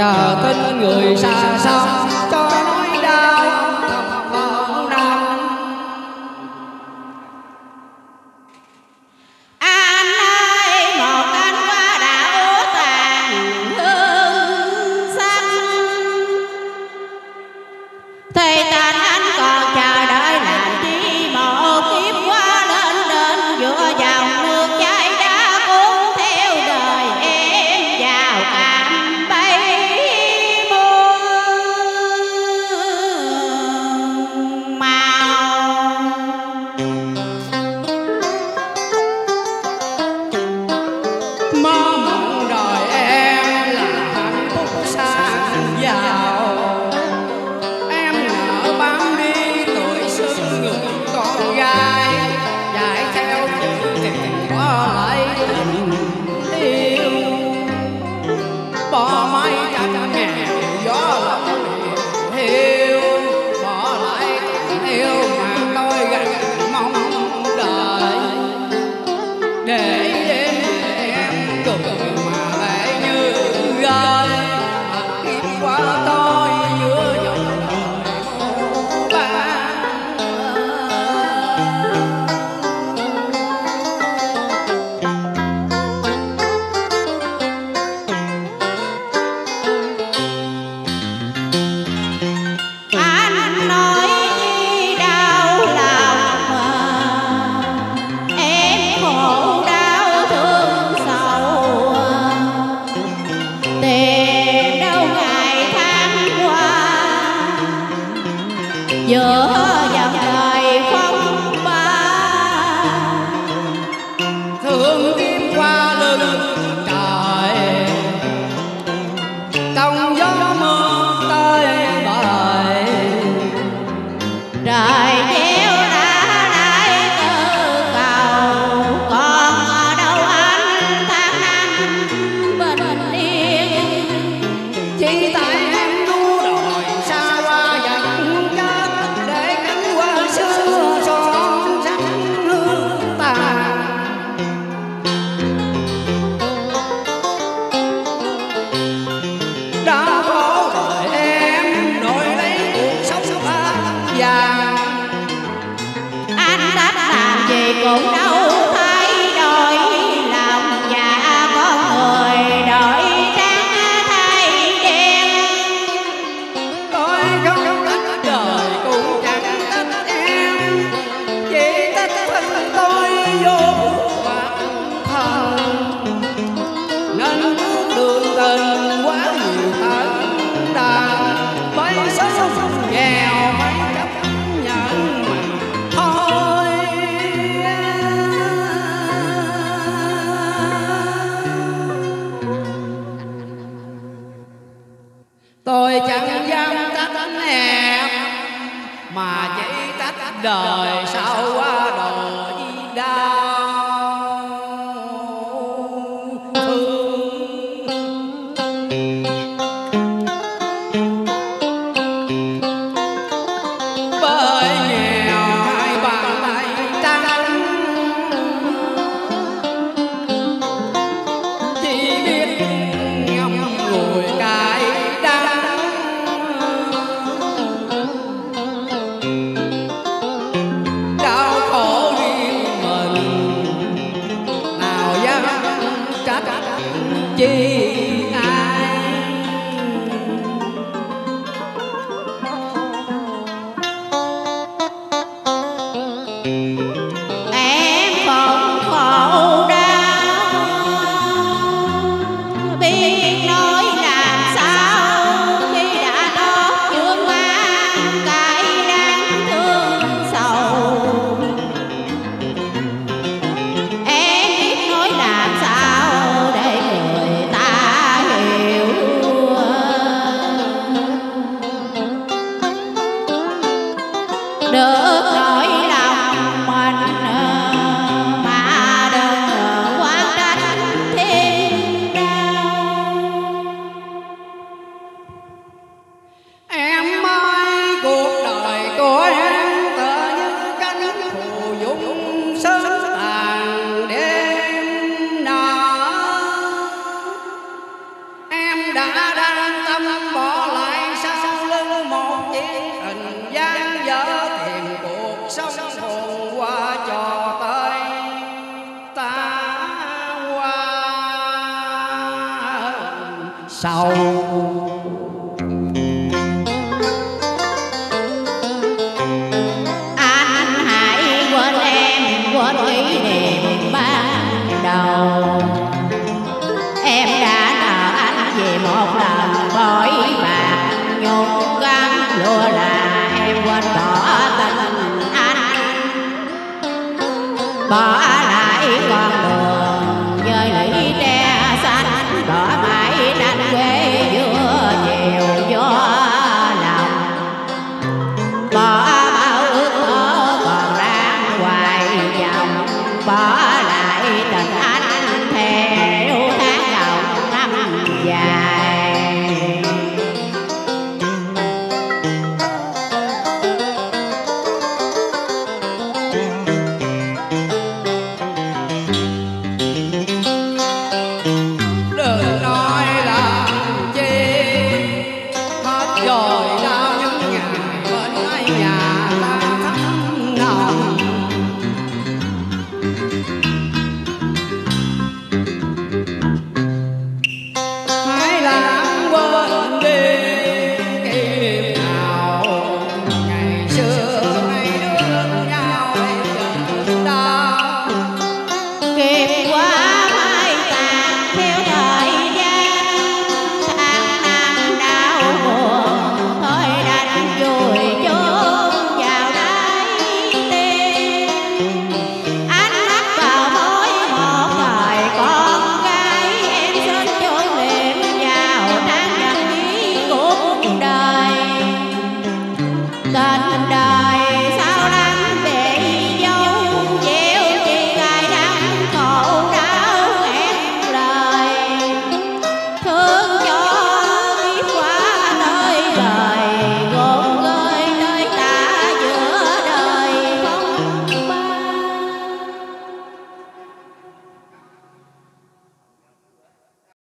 chờ tin người xa xăm cho nói đau thầm đau. Anh ơi một cánh hoa đã úa tàn hương xanh, thì tình anh còn chờ đợi làm chi một kiếp qua lên đến giữa dòng nước chảy đã cuốn theo đời em vào cạm bẫy muôn màu. Mơ mộng đời em là hạnh phúc sang giàu, em nỡ bám đi tuổi xuân người con gái, chạy theo chữ tình có lại tình yêu, bỏ mái tranh nghèo gió lòng hiu, bỏ lại tình yêu mà tôi gặt mong đợi, để đêm em cười mà lệ như rơi, kiếp qua tôi giữa dòng đời vô vàn. Anh nói chi đau lòng em khổ đau thương sầu, tìm đâu ngày tháng qua giữa dòng đời phong ba. Thương tim qua lưng trời, trong gió mưa tới bời, Trời gieo đã lại từ cầu, còn ở đâu anh tháng năm bình yên. chỉ tại em đua đòi xa hoa dẫn chất, để cánh hoa xưa son sắc hương tàn. Đã khổ đời em đổi lấy cuộc sống an vàng, Anh đách làm gì cũng đâu thay đổi lòng dạ con người, đổi trắng thay đen. tôi không thích đời cũng chẳng thích em, chỉ thích thân tôi vô bản thân, nên bước đường tình quá nhiều tận đàn, bởi sống nghèo phải chấp nhận mà thôi. Tôi chẳng dám trách em, mà chỉ trách đời sao qua đời đau thương. Bởi nghèo hai bàn tay trắng, chỉ biết ngậm ngùi cay đắng, đau khổ riêng mình, nào dám trách chi ai. Em còn khổ đau biết nói làm sao, khi đã đót dương mang cái đáng thương sầu. Em biết nói làm sao để người ta sau. Anh hãy quên em, quên kỷ niệm ban đầu. Em đã nợ anh vì một lần bội bạc nhục gắn lúa là em quên bỏ tình anh, bỏ lại con đường với lũy tre xanh, bỏ mãi nắng quê giữa chiều gió lòng, bỏ bao ước mơ còn đang hoài vọng, bỏ lại tình anh theo tháng đầu năm dài. Đừng nói làm chi hết rồi đau những ngày bên mái nhà ta thắm nồng. Hãy lãng quên đi kỷ niệm nào ngày xưa ngày nước nhau bây giờ đau. Kịp quá mai tàn theo thời gian, tháng năm đau buồn thôi đành vùi chôn vào đáy tim. Ánh mắt vào mối một thời con gái, em xin chôn niệm vào tháng nhật ký cuộc đời. Tình đời